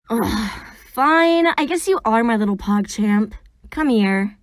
Ugh, fine, I guess you are my little Pogchamp. Come here.